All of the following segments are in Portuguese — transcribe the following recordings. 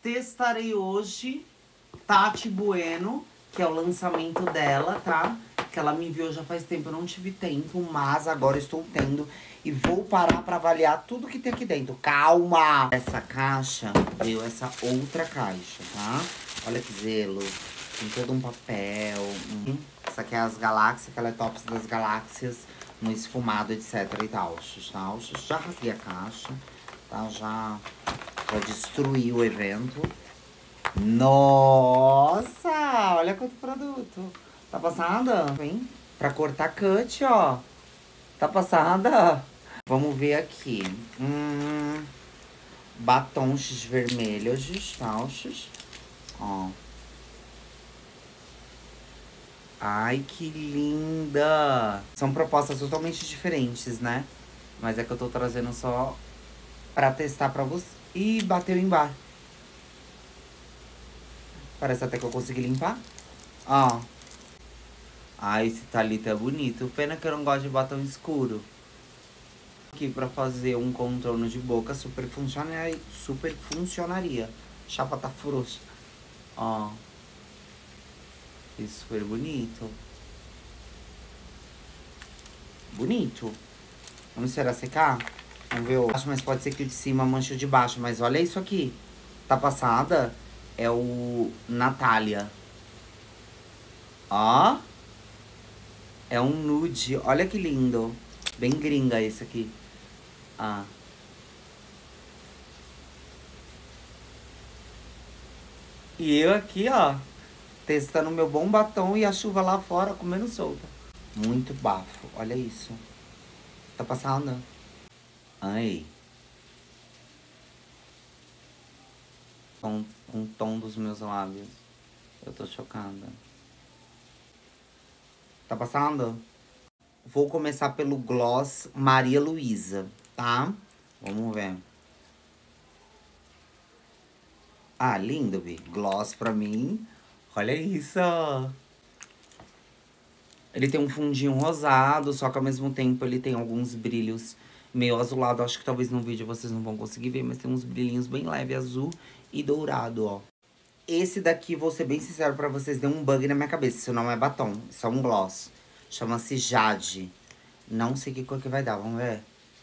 testarei hoje Tati Bueno, que é o lançamento dela, tá? Que ela me enviou já faz tempo, eu não tive tempo, mas agora estou tendo. E vou parar pra avaliar tudo que tem aqui dentro. Calma! Essa caixa veio essa outra caixa, tá? Olha que zelo. Tem todo um papel. Essa aqui é as galáxias, aquela é Tops das Galáxias, no esfumado, etc e tal. Tá? Já rasguei a caixa, tá? Já destruí o evento. Nossa! Olha quanto produto. Tá passada? Vem pra cortar cut, ó. Tá passada? Vamos ver aqui. Batons vermelhos, falsos. Ó. Ai, que linda! São propostas totalmente diferentes, né? Mas é que eu tô trazendo só pra testar pra você. Ih, bateu embaixo. Parece até que eu consegui limpar. Ó. Ai, esse talito é bonito. Pena que eu não gosto de batom escuro. Aqui pra fazer um contorno de boca super funcionaria. Chapa tá frouxa. Ó. Isso, super bonito. Bonito. Vamos esperar secar? Vamos ver o baixo, mas pode ser que o de cima manche o de baixo. Mas olha isso aqui. Tá passada? É o Natália. Ó. É um nude. Olha que lindo. Bem gringa esse aqui. Ah. E eu aqui, ó. Testando meu bom batom e a chuva lá fora comendo solta. Muito bafo. Olha isso. Tá passando? Ai. Com o tom dos meus lábios. Eu tô chocada. Tá passando? Vou começar pelo gloss Maria Luísa, tá? Vamos ver. Ah, lindo, Bi. Gloss pra mim. Olha isso. Ele tem um fundinho rosado, só que ao mesmo tempo ele tem alguns brilhos meio azulado. Acho que talvez no vídeo vocês não vão conseguir ver, mas tem uns brilhinhos bem leve, azul e dourado, ó. Esse daqui, vou ser bem sincero pra vocês, deu um bug na minha cabeça. Isso não é batom, isso é um gloss. Chama-se Jade. Não sei que cor que vai dar, vamos ver.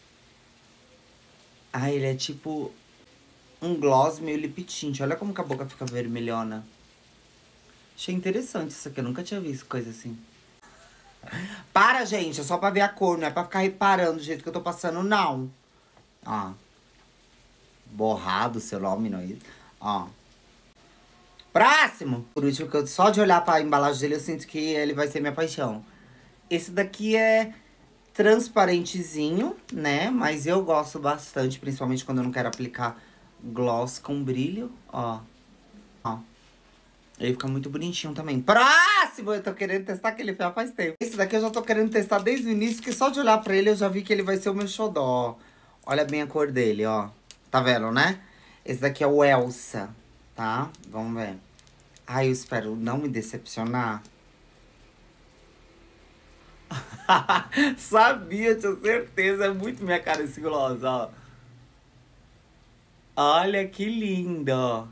Ah, ele é tipo um gloss meio lip tint. Olha como que a boca fica vermelhona. Achei interessante isso aqui, eu nunca tinha visto coisa assim. Para, gente, é só pra ver a cor, não é pra ficar reparando do jeito que eu tô passando, não. Ó. Borrado, seu nome, não é isso? Ó. Próximo! Por último, que eu, só de olhar pra embalagem dele, eu sinto que ele vai ser minha paixão. Esse daqui é transparentezinho, né? Mas eu gosto bastante, principalmente quando eu não quero aplicar gloss com brilho, ó. Ó. Ele fica muito bonitinho também. Próximo! Eu tô querendo testar aquele já faz tempo. Esse daqui eu já tô querendo testar desde o início, que só de olhar pra ele eu já vi que ele vai ser o meu xodó. Olha bem a cor dele, ó. Tá vendo, né? Esse daqui é o Elsa, tá? Vamos ver. Ai, eu espero não me decepcionar. Sabia, tinha certeza. É muito minha cara esse gloss, ó. Olha que lindo, ó.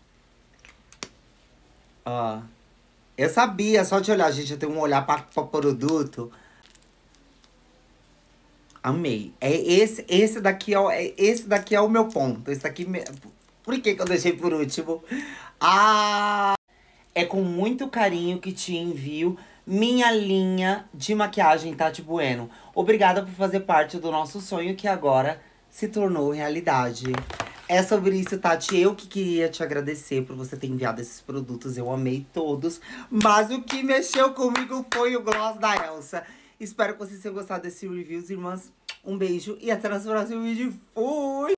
Ó. Eu sabia, só de olhar, gente, eu tenho um olhar pra produto. Amei. Esse daqui é o meu ponto. Esse daqui... Por que eu deixei por último? Ah! É com muito carinho que te envio minha linha de maquiagem Tati Bueno. Obrigada por fazer parte do nosso sonho que agora se tornou realidade. É sobre isso, Tati. Eu que queria te agradecer por você ter enviado esses produtos. Eu amei todos. Mas o que mexeu comigo foi o gloss da Elsa. Espero que vocês tenham gostado desse review, irmãs. Um beijo e até nosso próximo vídeo. Fui!